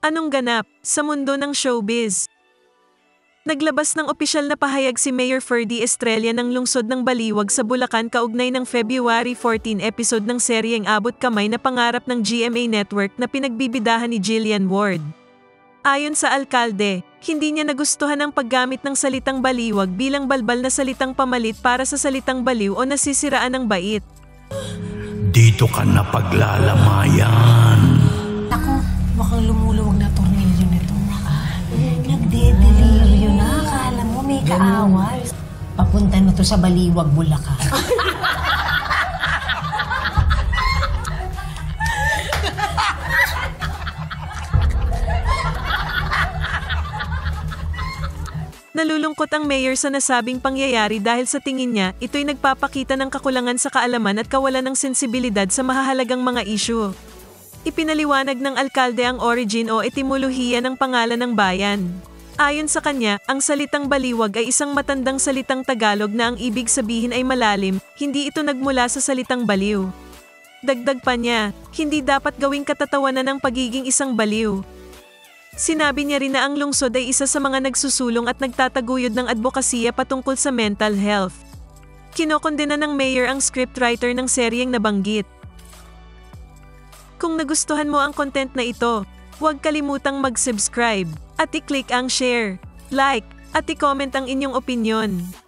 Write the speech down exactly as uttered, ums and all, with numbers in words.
Anong ganap sa mundo ng showbiz? Naglabas ng opisyal na pahayag si Mayor Ferdy Estrella ng lungsod ng Baliwag sa Bulacan kaugnay ng February fourteen episode ng seryeng Abot Kamay na pangarap ng G M A Network na pinagbibidahan ni Jillian Ward. Ayon sa alkalde, hindi niya nagustuhan ang paggamit ng salitang baliwag bilang balbal na salitang pamalit para sa salitang baliw o nasisiraan ng bait. Dito ka na paglalamayan. Ako, mukhang lumuluwag na tornilyo nito. Nagde-delirio na. Akala mo may kaaway. Papunta na to sa Baliwag, Bulacan. Nalulungkot ang mayor sa nasabing pangyayari dahil sa tingin niya, ito'y nagpapakita ng kakulangan sa kaalaman at kawalan ng sensibilidad sa mahahalagang mga isyu. Ipinaliwanag ng alkalde ang origin o etimolohiya ng pangalan ng bayan. Ayon sa kanya, ang salitang baliwag ay isang matandang salitang Tagalog na ang ibig sabihin ay malalim, hindi ito nagmula sa salitang baliw. Dagdag pa niya, hindi dapat gawing katatawanan ng pagiging isang baliw. Sinabi niya rin na ang lungsod ay isa sa mga nagsusulong at nagtataguyod ng advokasya patungkol sa mental health. Kinokondena ng mayor ang scriptwriter ng seryeng nabanggit. Kung nagustuhan mo ang content na ito, huwag kalimutang mag-subscribe at i-click ang share, like, at i-comment ang inyong opinyon.